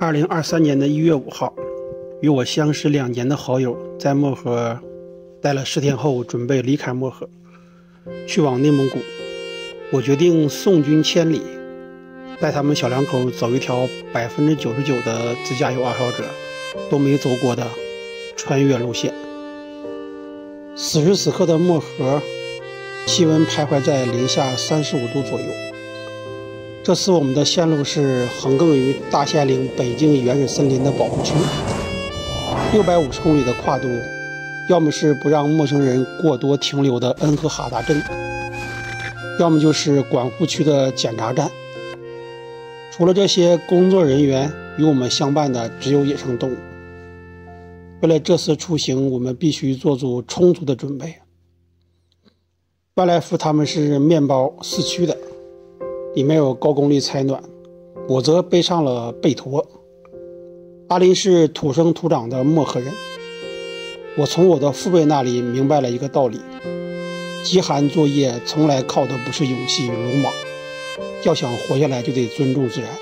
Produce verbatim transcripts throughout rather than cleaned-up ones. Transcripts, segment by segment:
二零二三年的一月五号，与我相识两年的好友在漠河待了十天后，准备离开漠河，去往内蒙古。我决定送君千里，带他们小两口走一条百分之九十九的自驾游爱好者都没走过的穿越路线。此时此刻的漠河，气温徘徊在零下三十五度左右。这次我们的线路是横亘于大兴安岭北京原始森林的保护区，六百五十公里的跨度，要么是不让陌生人过多停留的恩和哈达镇，要么就是管护区的检查站。除了这些工作人员，与我们相伴的只有野生动物。为了这次出行，我们必须做足充足的准备。万来福他们是面包四驱的，里面有高功率采暖，我则背上了背驮。阿林是土生土长的漠河人，我从我的父辈那里明白了一个道理：极寒作业从来靠的不是勇气与鲁莽，要想活下来就得尊重自然。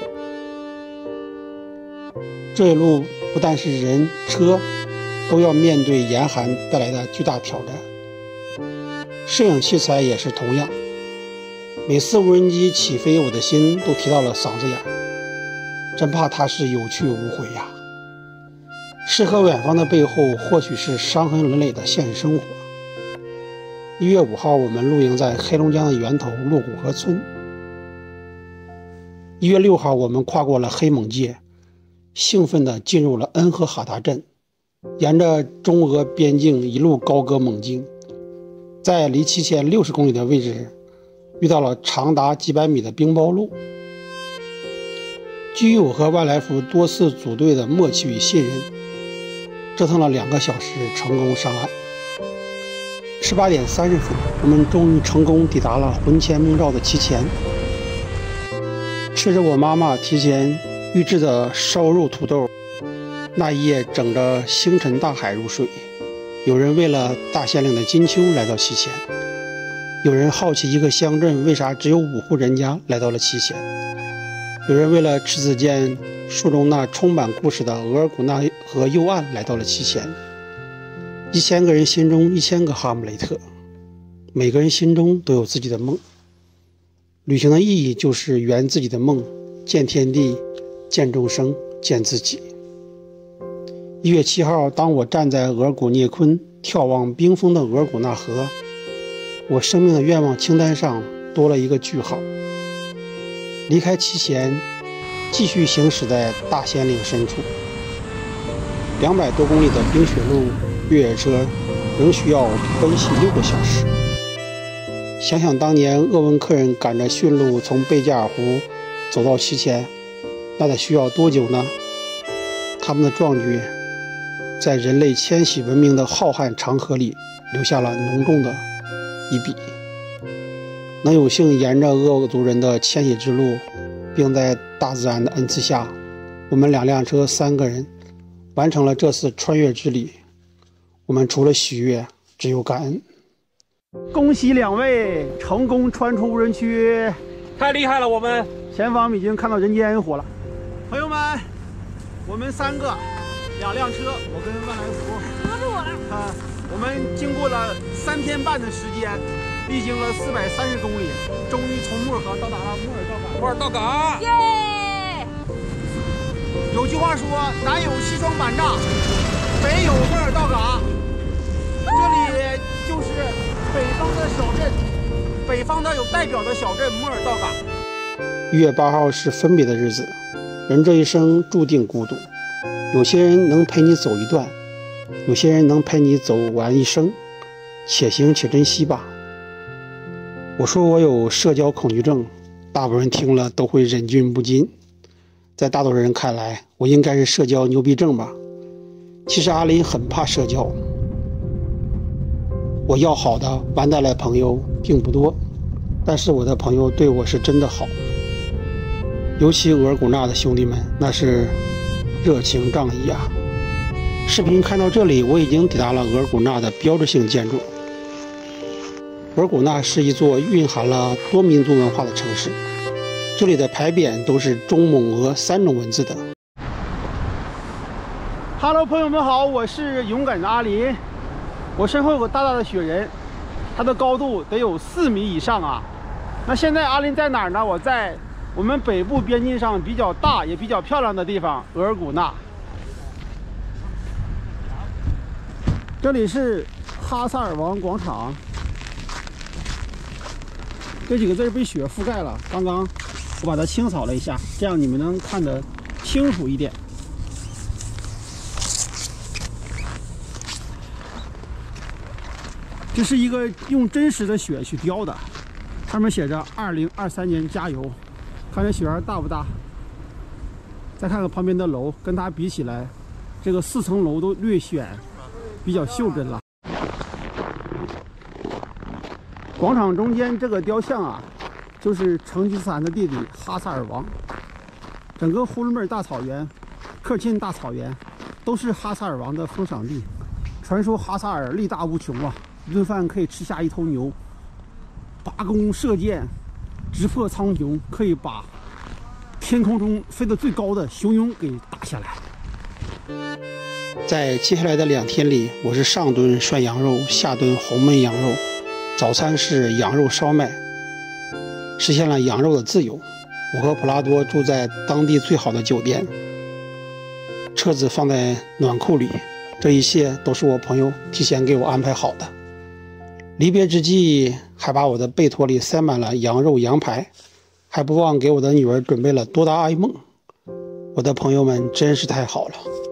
这一路不但是人车都要面对严寒带来的巨大挑战，摄影器材也是同样。每次无人机起飞，我的心都提到了嗓子眼，真怕它是有去无回呀。诗和远方的背后，或许是伤痕累累的现实生活。一月五号，我们露营在黑龙江的源头鹿谷河村。一月六号，我们跨过了黑蒙界，兴奋地进入了恩和哈达镇，沿着中俄边境一路高歌猛进，在离七千六十公里的位置遇到了长达几百米的冰包路。基于我和万来福多次组队的默契与信任，折腾了两个小时，成功上岸。十八点三十分，我们终于成功抵达了魂牵梦绕的七千。吃着我妈妈提前预制的烧肉土豆，那一夜整着星辰大海入睡。有人为了大兴安岭的金秋来到七千，有人好奇一个乡镇为啥只有五户人家来到了七千，有人为了赤子涧书中那充满故事的额尔古纳河右岸来到了七千。一千个人心中一千个哈姆雷特，每个人心中都有自己的梦。旅行的意义就是圆自己的梦，见天地，见众生，见自己。一月七号，当我站在额尔古聂昆眺望冰封的额尔古纳河，我生命的愿望清单上多了一个句号。离开七千，继续行驶在大兴安岭深处。两百多公里的冰雪路，越野车仍需要奔袭六个小时。想想当年鄂温克人赶着驯鹿从贝加尔湖走到七千，那得需要多久呢？他们的壮举在人类迁徙文明的浩瀚长河里留下了浓重的一笔。能有幸沿着鄂族人的迁徙之路，并在大自然的恩赐下，我们两辆车三个人完成了这次穿越之旅。我们除了喜悦，只有感恩。恭喜两位成功穿出无人区， 太厉害了！我们前方已经看到人间烟火了。朋友们，我们三个两辆车，我跟万来福合住我了啊，我们经过了三天半的时间，历经了四百三十公里，终于从漠河到达了莫尔道港。 莫尔道港， 耶！ 有句话说，南有西双版纳，北有莫尔道港，这里就是北方的小镇，北方的有代表的小镇莫尔道港。一月八号是分别的日子，人这一生注定孤独，有些人能陪你走一段，有些人能陪你走完一生，且行且珍惜吧。我说我有社交恐惧症，大部分人听了都会忍俊不禁。在大多数人看来，我应该是社交牛逼症吧。其实阿林很怕社交，我要好的完带来朋友并不多，但是我的朋友对我是真的好，尤其额尔古纳的兄弟们，那是热情仗义啊。视频看到这里，我已经抵达了额尔古纳的标志性建筑。额尔古纳是一座蕴含了多民族文化的城市，这里的牌匾都是中蒙俄三种文字的。 Hello， 朋友们好，我是勇敢的阿林。我身后有个大大的雪人，它的高度得有四米以上啊。那现在阿林在哪儿呢？我在我们北部边境上比较大也比较漂亮的地方额尔古纳。这里是哈萨尔王广场，这几个字被雪覆盖了。刚刚我把它清扫了一下，这样你们能看得清楚一点。这是一个用真实的雪去雕的，上面写着二零二三年加油。看这雪儿大不大？再看看旁边的楼，跟它比起来，这个四层楼都略显比较袖珍了。广场中间这个雕像啊，就是成吉思汗的弟弟哈萨尔王。整个呼伦贝尔大草原、克尔沁大草原都是哈萨尔王的封赏地。传说哈萨尔力大无穷啊，一顿饭可以吃下一头牛，拔弓射箭直破苍穹，可以把天空中飞得最高的雄鹰给打下来。在接下来的两天里，我是上顿涮羊肉，下顿红焖羊肉，早餐是羊肉烧麦，实现了羊肉的自由。我和普拉多住在当地最好的酒店，车子放在暖库里，这一切都是我朋友提前给我安排好的。离别之际，还把我的背托里塞满了羊肉羊排，还不忘给我的女儿准备了多达 A 梦。我的朋友们真是太好了。